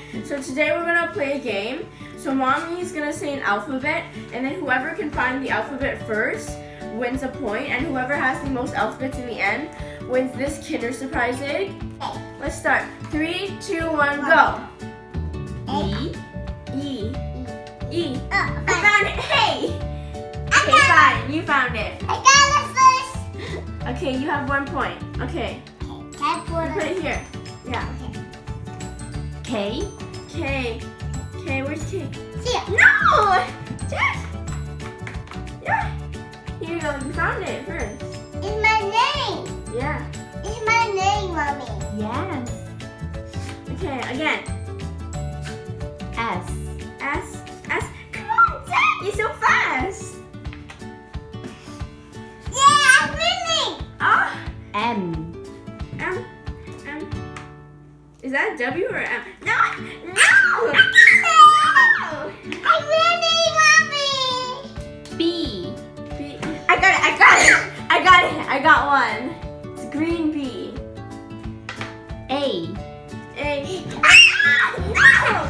So today we're gonna play a game. So Mommy's gonna say an alphabet, and then whoever can find the alphabet first wins a point, and whoever has the most alphabets in the end wins this Kinder Surprise egg. Let's start. 3, 2, 1, go. E. E. E. I found it. Hey. Okay, fine. You found it. I got it first. Okay, you have 1 point. Okay. Can I Put it here. Yeah. K. K. K. Where's K? Here. No! Jack! Yeah. Here you go. You found it first. It's my name. Yeah. It's my name, Mommy. Yes. Okay, again. S. S. S. Come on, Jack! You're so fast. Yeah, I'm winning. Ah. M. M. M. Is that a W or M? No! No! I'm winning, Mommy. B. B. I got it! I got it! I got it! I got one. It's green B. A. A. Ah, no!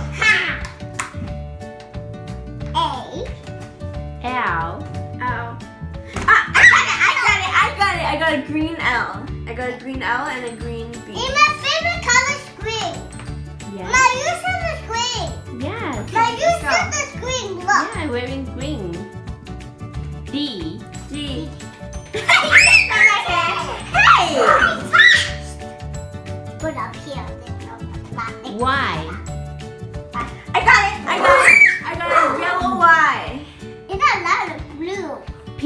A. L. L. Ah, I got it! I got a green L. I got a green L and a green B. And my favorite color is green. Yes. My use is green. Yeah. Okay, My use let's is green. Look. Yeah, wearing green. D. D. Hey! Put up here. Y. I got it! I got it! I got a yellow Y. It's a lot of blue. P.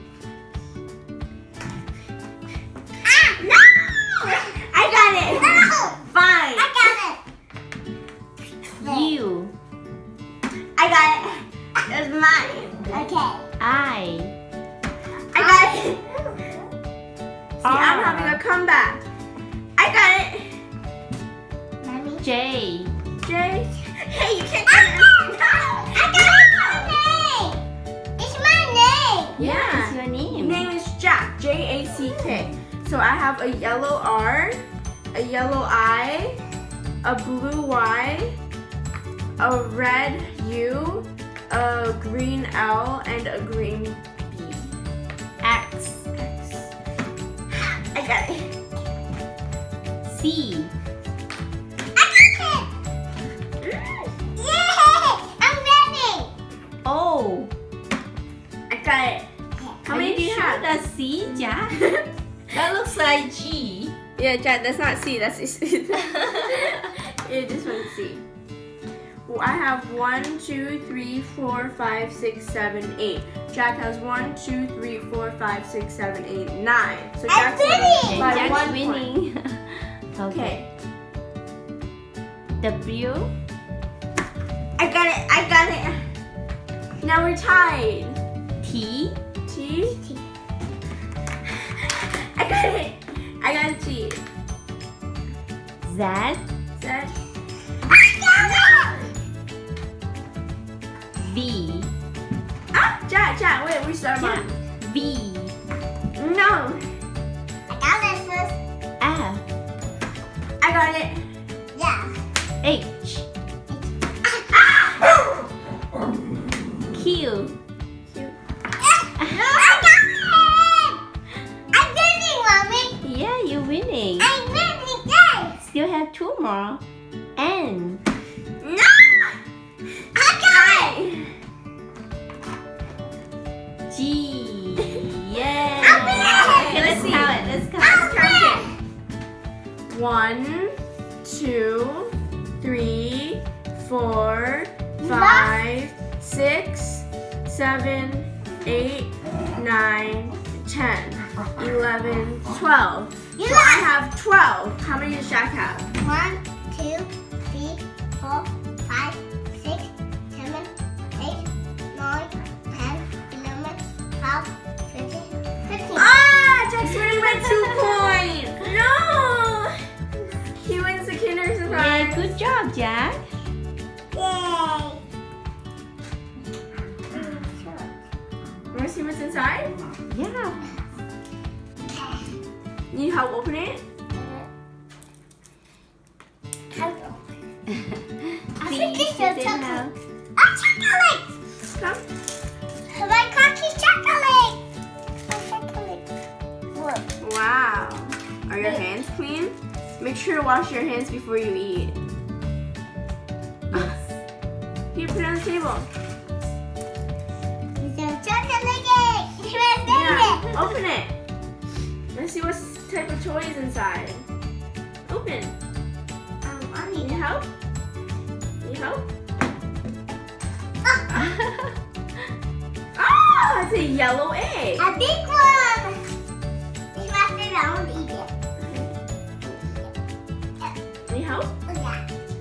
Ah, no! I got it! No! Fine. I got it. U. I got it. That's mine. Okay. I got it. See, I'm having a comeback. I got it. Mommy. J. J. Hey, you can't I get it. got it. It's my name. Yeah. What's your name? Your name is Jack. J-A-C-K. So I have a yellow R, a yellow I, a blue Y, a red U, a green L, and a green B. X. X. I got it. C. I got it. Yeah, I'm ready. O. I got it. How many do you have? That's C, Jack? That looks like G. Yeah, Jack, that's not C, that's C. Yeah, this one's C. Well, I have 1, 2, 3, 4, 5, 6, 7, 8. Jack has 1, 2, 3, 4, 5, 6, 7, 8, 9. So Jack's winning! by Jack's 1 winning. point. Okay. W. I got it, I got it. Now we're tied. T. T. I got it. I got a T. Z. Z. V. Ah, Jack, wait, restart Jack. mom. V. No, I got it first. F. I got it. Yeah. H. Q. No, I got it. I'm winning, Mommy. Yeah, you're winning. I'm winning, guys. Still have 2 more. N. No! I got it. G. Yeah. I'm winning. Okay, let's see. count it. Let's count I'm it. One, winning. 2, 3, 4, 5, 6, 7, 8, 9, 10, 11, 12. You So I lost. have 12. How many does Jack have? 1, 2, 3, 4, 5, 6, 7, 8, 9, 10, 11, 12, 13, 15. Ah! Jack's winning by 2 points! No! He wins the Kinder Surprise. Yeah, good job, Jack. Yay! Want to see what's inside? Yeah. Need help open it? Hello. see. think this is Does it chocolate. have? Chocolate! Come. My coffee chocolate! Chocolate. Look. Wow. Are your hands clean? Make sure to wash your hands before you eat. Here, put it on the table. It's a chocolate cake! It's my favorite! Yeah, open it. Let's see what type of toy is inside. Open. I Need help? Need help? Oh, it's a yellow egg. A big one! It's my favorite. I want to eat it. Need help? Oh, yeah.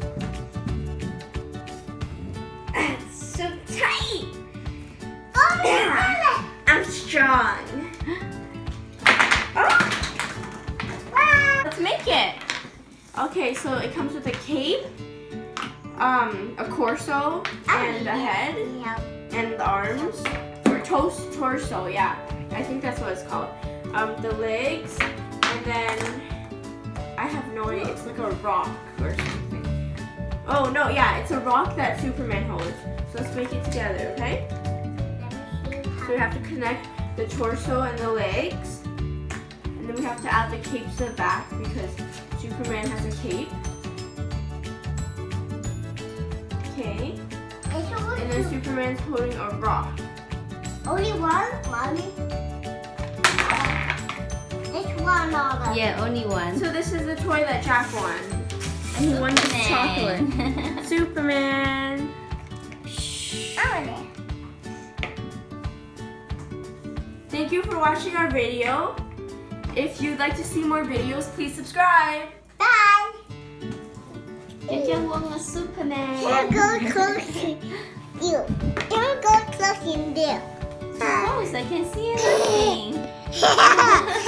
It's so tight. Oh, yeah. I'm strong. Oh, Wow. let's make it. Okay, so it comes with a cape, a torso, and a head, Yeah. and the arms, or torso, yeah. I think that's what it's called. The legs, and then I have no idea. It's like a rock or something. Oh no, yeah, it's a rock that Superman holds. So let's make it together, okay? So we have to connect the torso and the legs, and then we have to add the cape to the back because Superman has a cape. Okay, and then Superman's holding a rock. Only one, Mommy? It's one of them. Yeah, only one. So this is the toy that Jack won. And he won this chocolate. Superman. I want it. Thank you for watching our video. If you'd like to see more videos, please subscribe. Bye. Get your one Superman. Don't go close to you. Don't go close in there. Close, I can see everything.